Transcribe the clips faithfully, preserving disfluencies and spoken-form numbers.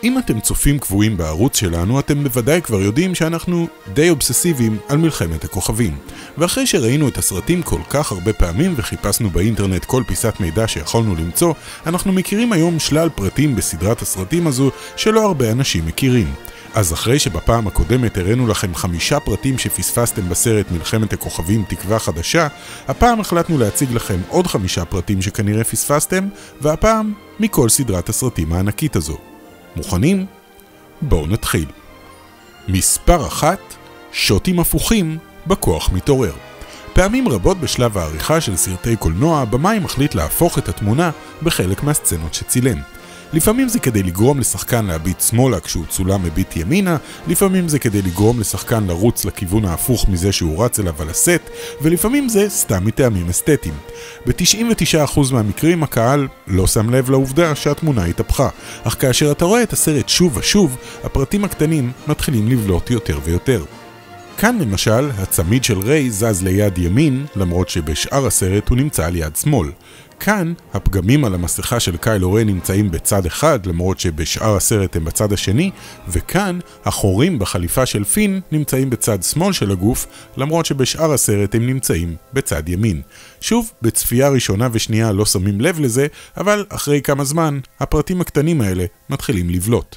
אם אתם צופים קבועים בערוץ שלנו, אתם בוודאי כבר יודעים שאנחנו די אובססיביים על מלחמת הכוכבים. ואחרי שראינו את הסרטים כל כך הרבה פעמים וחיפשנו באינטרנט כל פיסת מידע שיכולנו למצוא, אנחנו מכירים היום שלל פרטים בסדרת הסרטים הזו שלא הרבה אנשים מכירים. אז אחרי שבפעם הקודמת הראינו לכם חמישה פרטים שפספסתם בסרט מלחמת הכוכבים תקווה חדשה, הפעם החלטנו להציג לכם עוד חמישה פרטים שכנראה פספסתם, והפעם מכל סדרת הסרטים הענקית הזו. מוכנים? בואו נתחיל. מספר אחת, שוטים הפוכים בכוח מתעורר. פעמים רבות בשלב העריכה של סרטי קולנוע, במאי מחליט להפוך את התמונה בחלק מהסצנות שצילם. לפעמים זה כדי לגרום לשחקן להביט שמאלה כשהוא צולם מביט ימינה, לפעמים זה כדי לגרום לשחקן לרוץ לכיוון ההפוך מזה שהוא רץ אליו על הסט, ולפעמים זה סתם מטעמים אסתטיים. ב-תשעים ותשעה אחוז מהמקרים הקהל לא שם לב לעובדה שהתמונה התהפכה, אך כאשר אתה רואה את הסרט שוב ושוב, הפרטים הקטנים מתחילים לבלוט יותר ויותר. כאן למשל, הצמיד של ריי זז ליד ימין, למרות שבשאר הסרט הוא נמצא על יד שמאל. כאן, הפגמים על המסכה של קיילו רן נמצאים בצד אחד, למרות שבשאר הסרט הם בצד השני, וכאן, החורים בחליפה של פין נמצאים בצד שמאל של הגוף, למרות שבשאר הסרט הם נמצאים בצד ימין. שוב, בצפייה ראשונה ושנייה לא שמים לב לזה, אבל אחרי כמה זמן, הפרטים הקטנים האלה מתחילים לבלוט.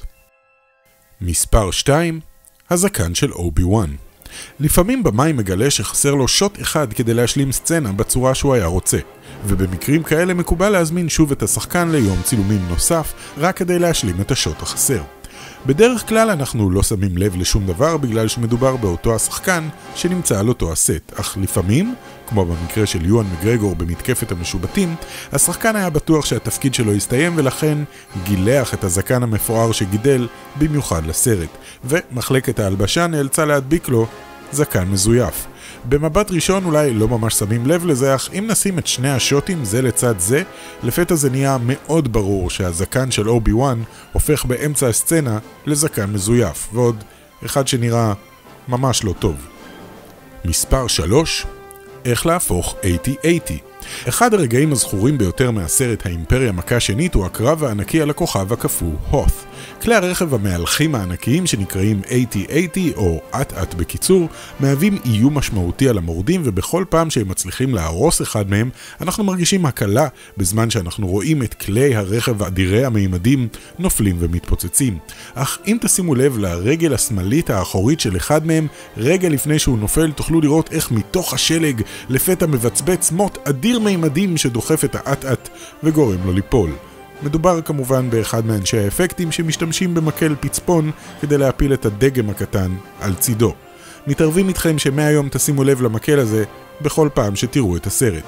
מספר שתיים, הזקן של אובי וואן. לפעמים במאי מגלה שחסר לו שוט אחד כדי להשלים סצנה בצורה שהוא היה רוצה, ובמקרים כאלה מקובל להזמין שוב את השחקן ליום צילומים נוסף רק כדי להשלים את השוט החסר. בדרך כלל אנחנו לא שמים לב לשום דבר בגלל שמדובר באותו השחקן שנמצא על אותו הסט, אך לפעמים, כמו במקרה של יואן מגרגור במתקפת המשובטים, השחקן היה בטוח שהתפקיד שלו יסתיים ולכן גילח את הזקן המפואר שגידל במיוחד לסרט, ומחלקת ההלבשה נאלצה להדביק לו זקן מזויף. במבט ראשון אולי לא ממש שמים לב לזה, אך אם נשים את שני השוטים זה לצד זה, לפתע זה נהיה מאוד ברור שהזקן של אובי וואן הופך באמצע הסצנה לזקן מזויף, ועוד אחד שנראה ממש לא טוב. מספר שלוש, איך להפוך שמונים שמונים. אחד הרגעים הזכורים ביותר מהסרט האימפריה מכה שנית הוא הקרב הענקי על הכוכב הקפוא הות'. כלי הרכב המהלכים הענקיים שנקראים שמונים שמונים או אט-אט בקיצור מהווים איום משמעותי על המורדים, ובכל פעם שהם מצליחים להרוס אחד מהם אנחנו מרגישים הקלה בזמן שאנחנו רואים את כלי הרכב אדירי המימדים נופלים ומתפוצצים. אך אם תשימו לב לרגל השמאלית האחורית של אחד מהם, רגע לפני שהוא נופל תוכלו לראות איך מתוך השלג לפתע מבצבץ מוט אדיר מימדים שדוחף את האט-אט וגורם לו ליפול. מדובר כמובן באחד מאנשי האפקטים שמשתמשים במקל פצפון כדי להפיל את הדגם הקטן על צידו. מתערבים איתכם שמהיום תשימו לב למקל הזה בכל פעם שתראו את הסרט.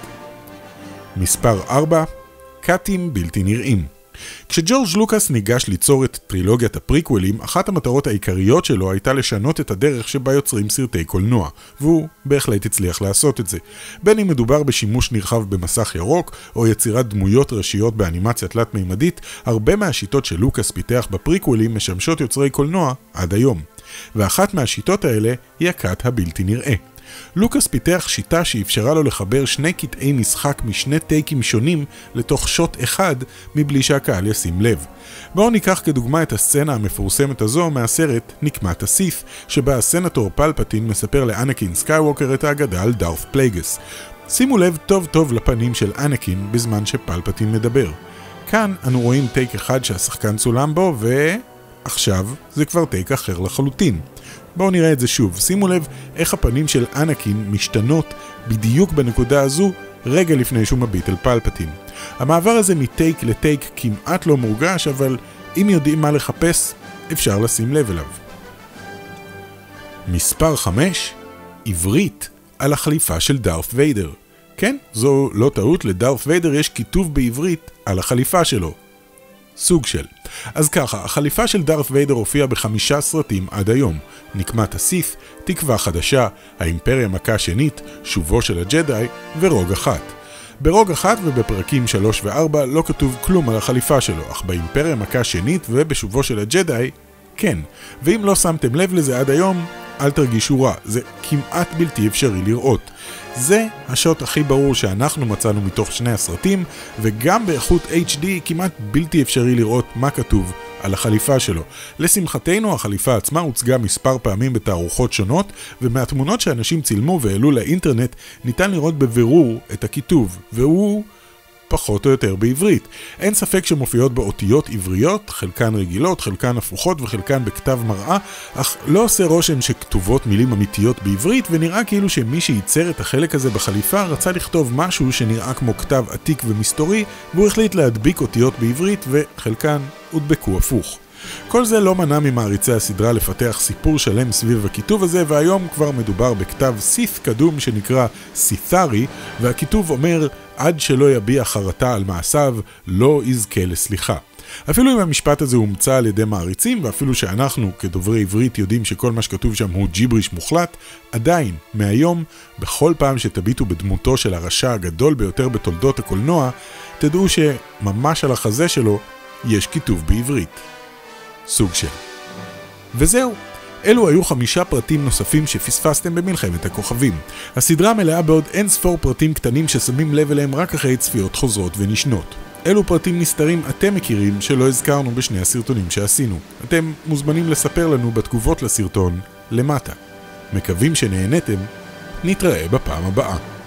מספר ארבע, קאטים בלתי נראים. כשג'ורג' לוקאס ניגש ליצור את טרילוגיית הפריקוולים, אחת המטרות העיקריות שלו הייתה לשנות את הדרך שבה יוצרים סרטי קולנוע, והוא בהחלט הצליח לעשות את זה. בין אם מדובר בשימוש נרחב במסך ירוק, או יצירת דמויות ראשיות באנימציה תלת-מימדית, הרבה מהשיטות שלוקאס פיתח בפריקוולים משמשות יוצרי קולנוע עד היום. ואחת מהשיטות האלה היא הקאט הבלתי נראה. לוקאס פיתח שיטה שאפשרה לו לחבר שני קטעי משחק משני טייקים שונים לתוך שוט אחד מבלי שהקהל ישים לב. בואו ניקח כדוגמה את הסצנה המפורסמת הזו מהסרט נקמת הסית', שבה הסנטור פלפטין מספר לאנקין סקייווקר את האגדה על דארת פלייגס. שימו לב טוב טוב לפנים של אנקין בזמן שפלפטין מדבר. כאן אנו רואים טייק אחד שהשחקן צולם בו, ועכשיו זה כבר טייק אחר לחלוטין. בואו נראה את זה שוב. שימו לב איך הפנים של אנקין משתנות בדיוק בנקודה הזו רגע לפני שהוא מביט אל פלפטין. המעבר הזה מטייק לטייק כמעט לא מורגש, אבל אם יודעים מה לחפש אפשר לשים לב אליו. מספר חמש, עברית על החליפה של דארת ויידר. כן, זו לא טעות, לדארת ויידר יש כיתוב בעברית על החליפה שלו. סוג של. אז ככה, החליפה של דארת ויידר הופיעה בחמישה סרטים עד היום. נקמת הסית', תקווה חדשה, האימפריה מכה שנית, שובו של הג'די ורוג אחת. ברוג אחת ובפרקים שלוש וארבע לא כתוב כלום על החליפה שלו, אך באימפריה מכה שנית ובשובו של הג'די, כן. ואם לא שמתם לב לזה עד היום, אל תרגישו רע, זה כמעט בלתי אפשרי לראות. זה השוט הכי ברור שאנחנו מצאנו מתוך שני הסרטים, וגם באיכות אייץ' די כמעט בלתי אפשרי לראות מה כתוב על החליפה שלו. לשמחתנו, החליפה עצמה הוצגה מספר פעמים בתערוכות שונות, ומהתמונות שאנשים צילמו והעלו לאינטרנט ניתן לראות בבירור את הכיתוב, והוא פחות או יותר בעברית. אין ספק שמופיעות באותיות עבריות, חלקן רגילות, חלקן הפוכות וחלקן בכתב מראה, אך לא עושה רושם שכתובות מילים אמיתיות בעברית, ונראה כאילו שמי שייצר את החלק הזה בחליפה רצה לכתוב משהו שנראה כמו כתב עתיק ומסתורי, והוא החליט להדביק אותיות בעברית וחלקן הודבקו הפוך. כל זה לא מנע ממעריצי הסדרה לפתח סיפור שלם סביב הכיתוב הזה, והיום כבר מדובר בכתב סית' קדום שנקרא סית'רי, והכיתוב אומר עד שלא יביע חרטה על מעשיו לא יזכה לסליחה. אפילו אם המשפט הזה הומצא על ידי מעריצים, ואפילו שאנחנו כדוברי עברית יודעים שכל מה שכתוב שם הוא ג'יבריש מוחלט, עדיין, מהיום, בכל פעם שתביטו בדמותו של הרשע הגדול ביותר בתולדות הקולנוע, תדעו שממש על החזה שלו יש כיתוב בעברית. סוג של. וזהו. אלו היו חמישה פרטים נוספים שפספסתם במלחמת הכוכבים. הסדרה מלאה בעוד אין ספור פרטים קטנים ששמים לב אליהם רק אחרי צפיות חוזרות ונשנות. אלו פרטים נסתרים אתם מכירים שלא הזכרנו בשני הסרטונים שעשינו. אתם מוזמנים לספר לנו בתגובות לסרטון למטה. מקווים שנהנתם, נתראה בפעם הבאה.